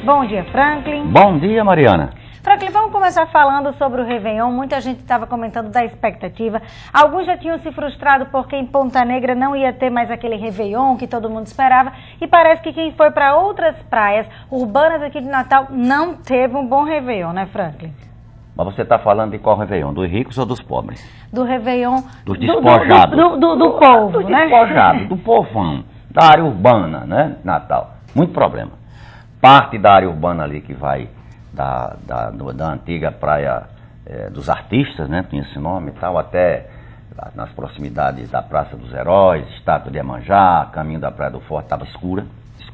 Bom dia, Franklin. Bom dia, Mariana. Franklin, vamos começar falando sobre o Réveillon. Muita gente estava comentando da expectativa. Alguns já tinham se frustrado porque em Ponta Negra não ia ter mais aquele Réveillon que todo mundo esperava. E parece que quem foi para outras praias urbanas aqui de Natal não teve um bom Réveillon, né, Franklin? Mas você está falando de qual Réveillon? Dos ricos ou dos pobres? Do Réveillon... Dos despojados. Do povo, dos né? Despojados, do povão, da área urbana, né, Natal. Muito problema. Parte da área urbana ali que vai da antiga praia dos artistas, né, tinha esse nome e tal, até nas proximidades da Praça dos Heróis, Estátua de Iemanjá, caminho da Praia do Forte, estava escura.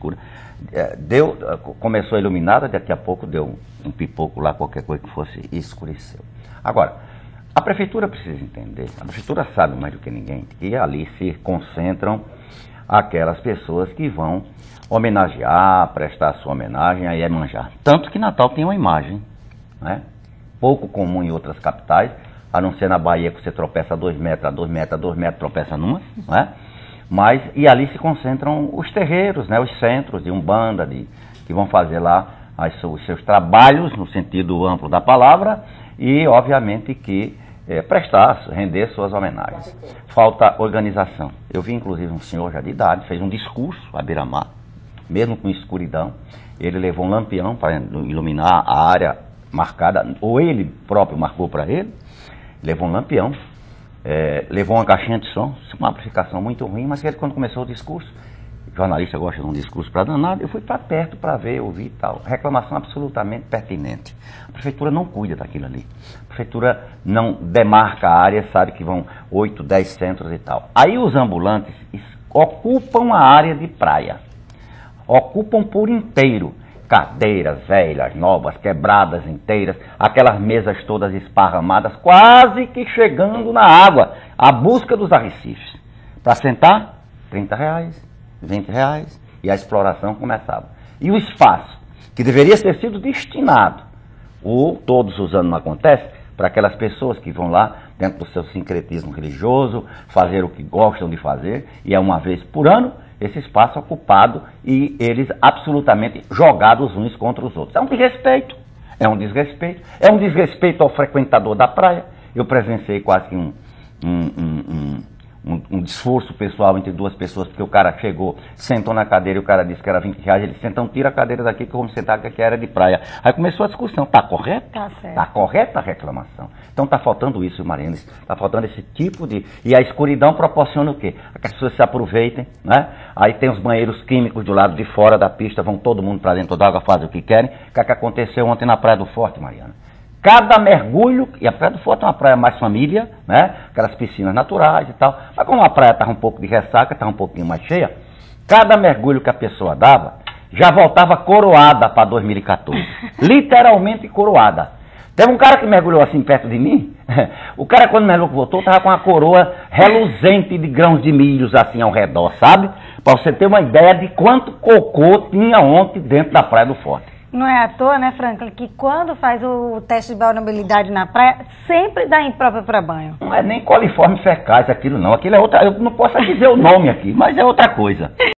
Começou iluminada, daqui a pouco deu um pipoco lá, qualquer coisa que fosse, e escureceu. Agora, a prefeitura precisa entender, a prefeitura sabe mais do que ninguém, que ali se concentram aquelas pessoas que vão homenagear, prestar sua homenagem a Iemanjá. Tanto que Natal tem uma imagem, né, pouco comum em outras capitais, a não ser na Bahia que você tropeça 2 metros, a 2 metros, a 2 metros, tropeça numa, né? Mas, e ali se concentram os terreiros, né, os centros de umbanda, que vão fazer lá os seus trabalhos, no sentido amplo da palavra, e obviamente que render suas homenagens. Falta organização. Eu vi inclusive um senhor já de idade, fez um discurso à beira-mar, mesmo com escuridão, ele levou um lampião para iluminar a área marcada, ou ele próprio marcou para ele, levou um lampião, levou uma caixinha de som, uma amplificação muito ruim, mas ele, quando começou o discurso, o jornalista gosta de um discurso para danado, eu fui para perto para ver, ouvir e tal. Reclamação absolutamente pertinente. A prefeitura não cuida daquilo ali. A prefeitura não demarca a área, sabe que vão 8, 10 centros e tal. Aí os ambulantes ocupam a área de praia. Ocupam por inteiro. Cadeiras velhas, novas, quebradas inteiras, aquelas mesas todas esparramadas, quase que chegando na água, à busca dos arrecifes. Para sentar, R$30, R$20, e a exploração começava. E o espaço, que deveria ter sido destinado, ou todos os anos não acontece, para aquelas pessoas que vão lá, dentro do seu sincretismo religioso, fazer o que gostam de fazer, e é uma vez por ano, esse espaço ocupado e eles absolutamente jogados uns contra os outros. É um desrespeito, é um desrespeito ao frequentador da praia. Eu presenciei quase que um esforço pessoal entre duas pessoas, porque o cara chegou, sentou na cadeira e o cara disse que era R$20, ele disse, então tira a cadeira daqui que eu vou me sentar aqui, que era de praia. Aí começou a discussão, tá correto? Tá certo. Está correta a reclamação. Então está faltando isso, Mariana, está faltando esse tipo de... E a escuridão proporciona o quê? Que as pessoas se aproveitem, né? Aí tem os banheiros químicos do lado de fora da pista, vão todo mundo para dentro da água, fazem o que querem. O que aconteceu ontem na Praia do Forte, Mariana? Cada mergulho, e a Praia do Forte é uma praia mais família, né? Aquelas piscinas naturais e tal. Mas como a praia estava um pouco de ressaca, estava um pouquinho mais cheia, cada mergulho que a pessoa dava, já voltava coroada para 2014. Literalmente coroada. Teve um cara que mergulhou assim perto de mim, o cara quando mergulhou voltou, estava com uma coroa reluzente de grãos de milhos assim ao redor, sabe? Para você ter uma ideia de quanto cocô tinha ontem dentro da Praia do Forte. Não é à toa, né, Franklin, que quando faz o teste de vulnerabilidade na praia, sempre dá impróprio para banho. Não é nem coliformes fecais aquilo não, aquilo é outra, eu não posso dizer o nome aqui, mas é outra coisa.